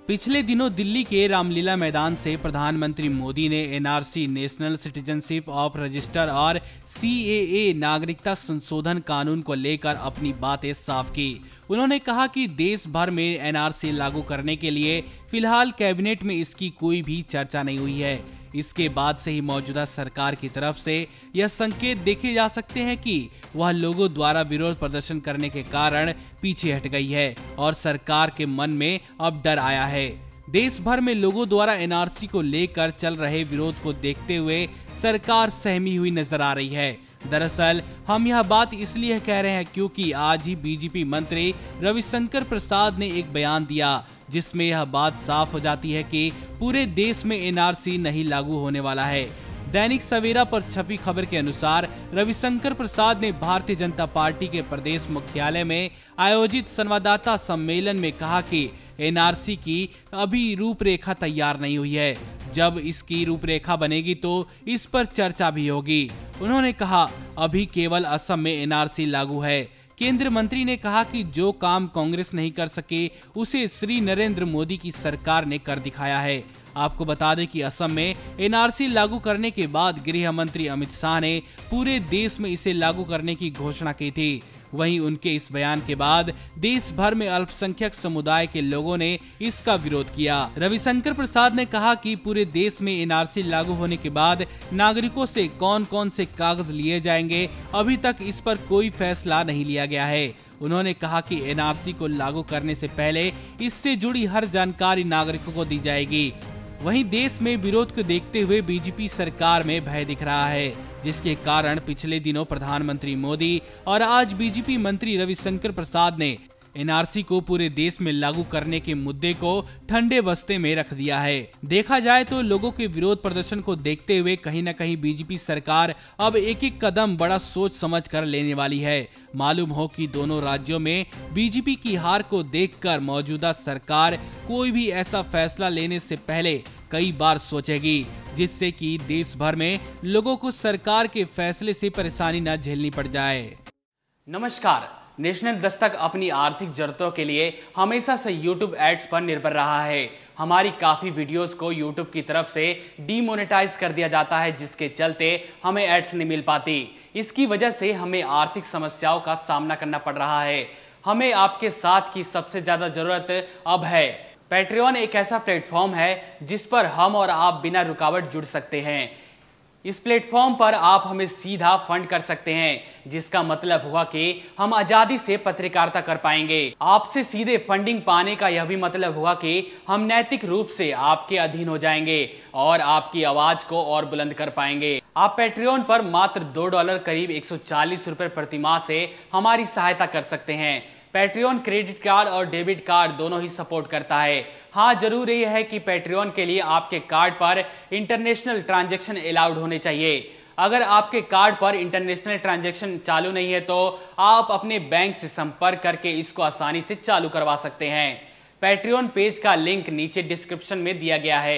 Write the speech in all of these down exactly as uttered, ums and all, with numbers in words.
पिछले दिनों दिल्ली के रामलीला मैदान से प्रधानमंत्री मोदी ने NRC national citizenship of register और सीएए नागरिकता संशोधन कानून को लेकर अपनी बातें साफ की। उन्होंने कहा कि देश भर में एनआरसी लागू करने के लिए फिलहाल कैबिनेट में इसकी कोई भी चर्चा नहीं हुई है। इसके बाद से ही मौजूदा सरकार की तरफ से यह संकेत देखे जा सकते हैं कि वह लोगों द्वारा विरोध प्रदर्शन करने के कारण पीछे हट गई है और सरकार के मन में अब डर आया है। देश भर में लोगों द्वारा एनआरसी को लेकर चल रहे विरोध को देखते हुए सरकार सहमी हुई नजर आ रही है। दरअसल हम यह बात इसलिए कह रहे हैं क्योंकि आज ही बीजेपी मंत्री रविशंकर प्रसाद ने एक बयान दिया जिसमें यह बात साफ हो जाती है कि पूरे देश में एनआरसी नहीं लागू होने वाला है। दैनिक सवेरा पर छपी खबर के अनुसार रविशंकर प्रसाद ने भारतीय जनता पार्टी के प्रदेश मुख्यालय में आयोजित संवाददाता सम्मेलन में कहा कि एनआरसी की अभी रूपरेखा तैयार नहीं हुई है। जब इसकी रूपरेखा बनेगी तो इस पर चर्चा भी होगी। उन्होंने कहा, अभी केवल असम में एनआरसी लागू है। केंद्रीय मंत्री ने कहा कि जो काम कांग्रेस नहीं कर सके उसे श्री नरेंद्र मोदी की सरकार ने कर दिखाया है। आपको बता दें कि असम में एनआरसी लागू करने के बाद गृह मंत्री अमित शाह ने पूरे देश में इसे लागू करने की घोषणा की थी। वहीं उनके इस बयान के बाद देश भर में अल्पसंख्यक समुदाय के लोगों ने इसका विरोध किया। रविशंकर प्रसाद ने कहा कि पूरे देश में एनआरसी लागू होने के बाद नागरिकों से कौन कौन से कागज लिए जाएंगे, अभी तक इस पर कोई फैसला नहीं लिया गया है। उन्होंने कहा कि एनआरसी को लागू करने से पहले इससे जुड़ी हर जानकारी नागरिकों को दी जाएगी। वहीं देश में विरोध को देखते हुए बीजेपी सरकार में भय दिख रहा है, जिसके कारण पिछले दिनों प्रधानमंत्री मोदी और आज बीजेपी मंत्री रविशंकर प्रसाद ने एनआरसी को पूरे देश में लागू करने के मुद्दे को ठंडे बस्ते में रख दिया है। देखा जाए तो लोगों के विरोध प्रदर्शन को देखते हुए कहीं न कहीं बीजेपी सरकार अब एक एक कदम बड़ा सोच समझ कर लेने वाली है। मालूम हो कि दोनों राज्यों में बीजेपी की हार को देखकर मौजूदा सरकार कोई भी ऐसा फैसला लेने से पहले कई बार सोचेगी, जिससे कि देश भर में लोगों को सरकार के फैसले से परेशानी न झेलनी पड़ जाए। नमस्कार। नेशनल दस्तक अपनी आर्थिक जरूरतों के लिए हमेशा से यूट्यूब एड्स पर निर्भर रहा है। हमारी काफी वीडियोस को यूट्यूब की तरफ से डीमोनेटाइज कर दिया जाता है, जिसके चलते हमें एड्स नहीं मिल पाती। इसकी वजह से हमें आर्थिक समस्याओं का सामना करना पड़ रहा है। हमें आपके साथ की सबसे ज्यादा जरूरत अब है। पैट्रियन एक ऐसा प्लेटफॉर्म है जिस पर हम और आप बिना रुकावट जुड़ सकते हैं। इस प्लेटफॉर्म पर आप हमें सीधा फंड कर सकते हैं, जिसका मतलब हुआ कि हम आजादी से पत्रकारिता कर पाएंगे। आपसे सीधे फंडिंग पाने का यह भी मतलब हुआ कि हम नैतिक रूप से आपके अधीन हो जाएंगे और आपकी आवाज को और बुलंद कर पाएंगे। आप पैट्रियन पर मात्र दो डॉलर करीब एक सौ चालीस रुपए प्रति माह से हमारी सहायता कर सकते हैं। पैट्रियन क्रेडिट कार्ड और डेबिट कार्ड दोनों ही सपोर्ट करता है। हाँ, जरूर ये है कि पैट्रियन के लिए आपके कार्ड पर इंटरनेशनल ट्रांजैक्शन अलाउड होने चाहिए। अगर आपके कार्ड पर इंटरनेशनल ट्रांजैक्शन चालू नहीं है तो आप अपने बैंक से संपर्क करके इसको आसानी से चालू करवा सकते हैं। पैट्रियन पेज का लिंक नीचे डिस्क्रिप्शन में दिया गया है।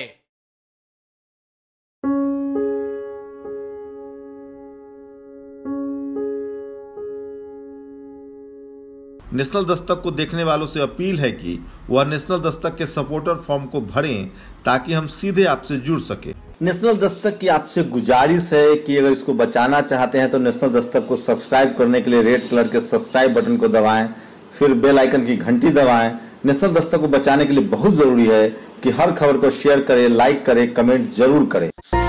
नेशनल दस्तक को देखने वालों से अपील है कि वह नेशनल दस्तक के सपोर्टर फॉर्म को भरें ताकि हम सीधे आपसे जुड़ सके। नेशनल दस्तक की आपसे गुजारिश है कि अगर इसको बचाना चाहते हैं तो नेशनल दस्तक को सब्सक्राइब करने के लिए रेड कलर के सब्सक्राइब बटन को दबाएं, फिर बेल आइकन की घंटी दबाएं। नेशनल दस्तक को बचाने के लिए बहुत जरूरी है कि हर खबर को शेयर करें, लाइक करें, कमेंट जरूर करें।